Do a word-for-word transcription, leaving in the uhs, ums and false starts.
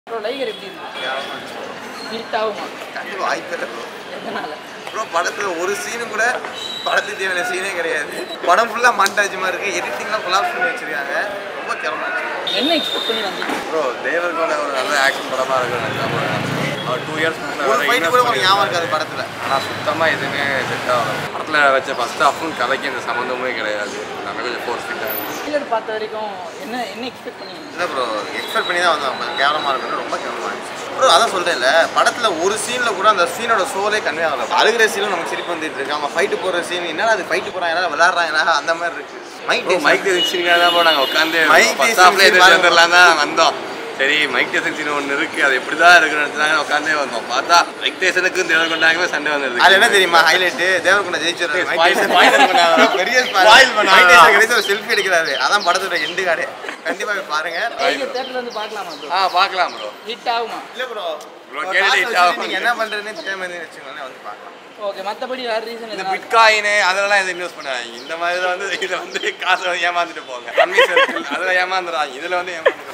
Bro Liger எப்படி இருக்கு? Hit ஆகுமா? கண்டிப்பாக வாய்ப்பு இல்லை ப்ரோ. எதனால ப்ரோ படத்தில் ஒரு சீனும் கூட படத்துக்கு தேவையான சீனே கிடையாது. படம் ஃபுல்லாக மாண்டாஜ் மாதிரி இருக்குது. எடிட்டிங்லாம் கொலாப்ஸ் பண்ணி வச்சுருக்காங்க. ரொம்ப கேவலமாக என்ன எக்ஸ்பெக்ட் பண்ணி வந்தீங்க ப்ரோ? தேவர்கோட ஒரு நல்ல ஆக்ஷன் படமாக இருக்குன்னு அவர் டூ இயர்ஸ் ஒரு ஃபைட்டு கூட உங்களுக்கு ஞாபகம் இருக்காது படத்தில். ஆனால் சுத்தமாக எதுவுமே செட் ஆகல. படத்தில் வச்ச ஃபஸ்ட் ஹாஃபும் கதைக்கு எந்த சம்மந்தமே கிடையாது. நம்ம கொஞ்சம் ஃபோர்ஸ் ஃபிட்டாக இருக்கும். ட்ரெய்லர் பார்த்த வரைக்கும் என்ன என்ன எக்ஸ்பெக்ட் பண்ணீங்க? இல்லை ப்ரோ, எக்ஸ்பெக்ட் பண்ணி தான் வந்தோம். கொஞ்சம் கேவலமாக இருக்குன்னு ரொம்ப கேவலமாக இருந்துச்சு ப்ரோ. அதான் சொல்கிறேன்ல, படத்தில் ஒரு சீனில் கூட அந்த சீனோட சோலே கன்வே ஆகலை. அழுகிற சீனும் நமக்கு சிரிப்பு வந்துட்டு இருக்கு. அவன் ஃபைட்டு போடுற சீன் என்னடா அது ஃபைட்டு போகிறாங்க விளாட்றாங்க அந்த மாதிரி இருக்குது. மைக் மைக் டெசிங்காக தான் போ நாங்கள் உட்காந்து மைக் ஃபஸ்ட் ஹாஃப்ல எதிர்த்துலாம் தான் வந்தோம். சரி மைக் டெசன் சீன் ஒன்று இருக்குது, அது எப்படி தான் இருக்குன்னு உட்காந்தே வந்தோம். பார்த்தா மைக் டெசனுக்கும் தேவர்கொண்டாகவே சண்டை வந்துருக்கு. அது என்ன தெரியுமா ஹைலைட்டு? தேவர்கொண்டா ஜெயிச்சிடுறாரு. பெரிய ஒரு செல்ஃபி எடுக்கிறாரு. அதான் படத்தோட எண்டு கார்டு. கண்டிப்பாக பாருங்க. டைகர் தியேட்டர்ல வந்து பார்க்கலாமா ப்ரோ? ஆ பார்க்கலாம் ப்ரோ. ஹிட் ஆகுமா? இல்லை ப்ரோ, ப்ரோ கேட்டு நீங்கள் என்ன பண்ணுறதுன்னு தெரியாமல் வச்சுக்கோங்க, வந்து பார்க்கலாம். ஓகே, மற்றபடி வேறு ரீசன் இந்த பிட்காயின் அதெல்லாம் எதுவும் இன்வெஸ்ட் பண்ணாங்க. இந்த மாதிரி வந்து இதில் வந்து காசை வந்து ஏமாந்துட்டு போங்க. கம்மி சர்க்கிள் அதில் ஏமாந்துடுறாங்க. இதில் வந்து ஏமாந்து